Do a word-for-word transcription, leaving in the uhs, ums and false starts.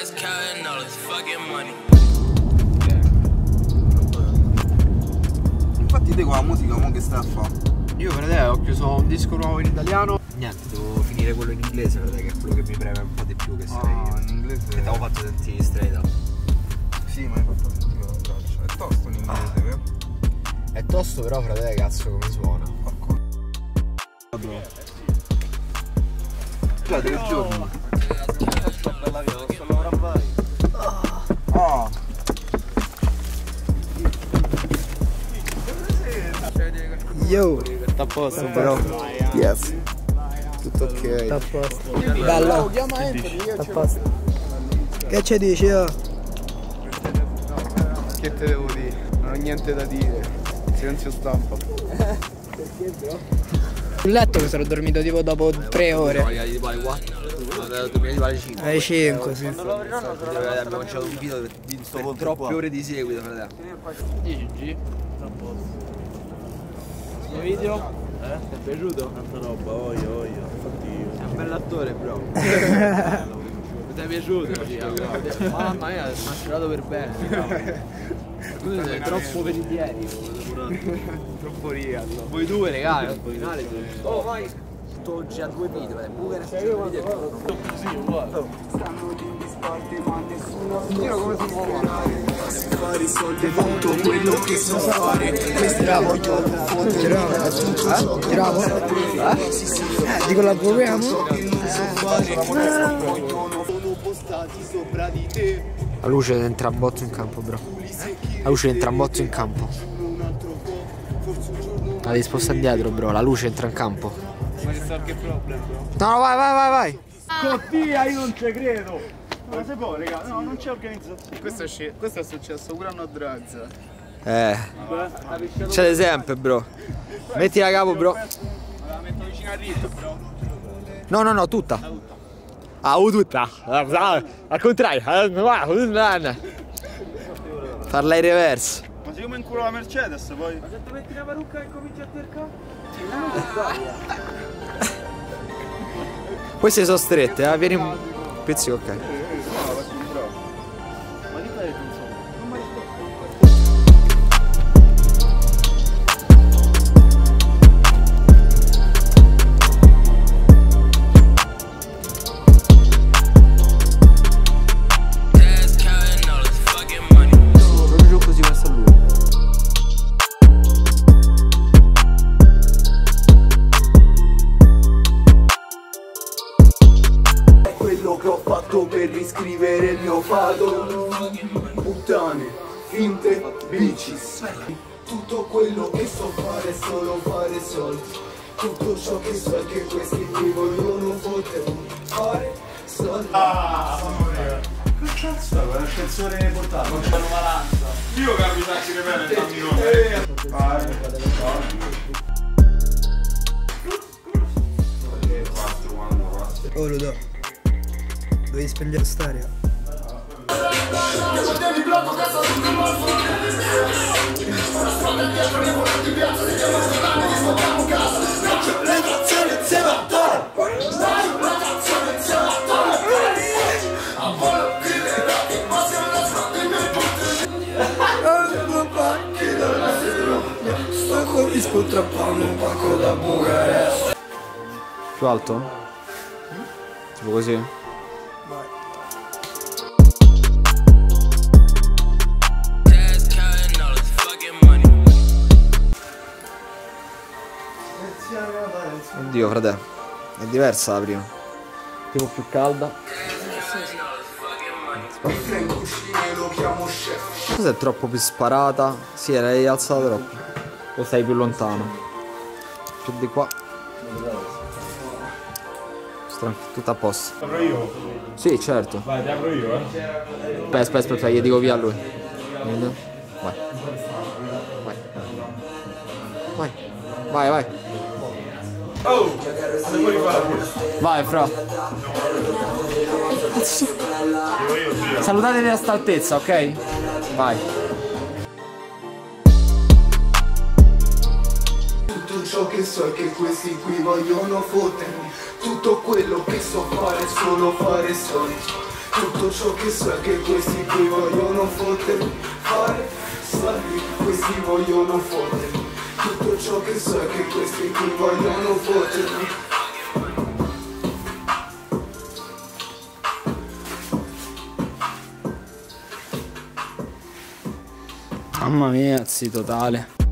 Infatti te con la musica mo che stai a fare? Io fratello ho chiuso un disco nuovo in italiano. Niente, devo finire quello in inglese, fratello, che è quello che mi preme un po' di più che sei. Ah, in inglese. Che ti avevo fatto sentire straight up. Sì, ma hai fatto sentire la traccia. È tosto in inglese, ah. vero? È tosto però fratello, cazzo come suona. Già tre giorni. Ah. Yo, Sta a posto però. yes, Tutto ok. sta a posto. Bello, sta a posto. Che ci dici io? Che te devo dire? Non ho niente da dire. Silenzio stampa. Perché bro? Sul letto che sono dormito tipo dopo tre ore. Tipo alle quattro. Dormivo alle cinque. Alle cinque, sì. Abbiamo lanciato un video per troppe ore di seguito, fratello. dieci G. Questo video? Eh? Ti è piaciuto? Tanta roba, oio, oio. Infatti. Sei un bell'attore, bro. Ti è piaciuto? Sì, mamma mia, mi ha girato per bene. Tu sei troppo veritieri. Troppo real. Voi due, regà, il finale. Oh, vai! Sto oggi a due video, eh. Buca ne video. Sì, uguale. Io come si muove? Fare soldi tutto quello che so fare. Bravo, bravo, bravo. Eh, dico la proviamo? La luce entra a botto in campo, bro. La luce entra a botto in campo. La devi spostare indietro, bro. La luce entra in campo. Ma ci sta che problema, bro? No, no, vai, vai, vai, vai. Cottia, io non ci credo! Ma se può, raga? No, non c'è organizzazione. Questo è, questo è successo pure a No Drugs. Eh. C'è sempre, bro. Metti la capo, bro. La metto vicino al ritmo, bro. No, no, no, tutta. Ah, uh, tutta. Al contrario. Farla in reverse. Ma se io mi inculo la Mercedes poi. Ma se ti metti una parrucca e cominci a cercare? Queste sono strette, eh. Vieni un pezzo, ok. Ma di fare non so. Non mi Proprio così verso lui. Quello che ho fatto per riscrivere il mio fado. Puttane, finte, bici. Tutto quello che so fare è solo fare soldi. Tutto ciò che so è che questi qui vogliono fottere. Fare soldi. Ah, che cazzo è? L'ascensore portato, non c'è l'umalanza. Io cambio i taxi bene il camminone. Oh, lo do. Devi spegnere staria. Più alto? Tipo così? Vai. Oddio, frate. È diversa la prima. Tipo più calda. Cosa è troppo più sparata? Sì, l'hai alzata troppo. O stai più lontano? Più di qua. Stran- tutto a posto. Apro io? Sì, certo. Vai, ti apro io, eh. Aspetta, aspetta, aspetta, gli dico via a lui. Vai. Vai. Vai. Vai, vai. Oh! Se vuoi rifare. Vai, fra. Salutatevi a sta altezza, ok? Vai. Tutto ciò che so è che questi qui vogliono fottermi. Tutto quello che so fare è solo fare soldi. Tutto ciò che so è che questi qui vogliono fottermi, fare soldi, questi vogliono fottermi. Tutto ciò che so è che questi qui vogliono fottermi. Mamma mia, sì, totale.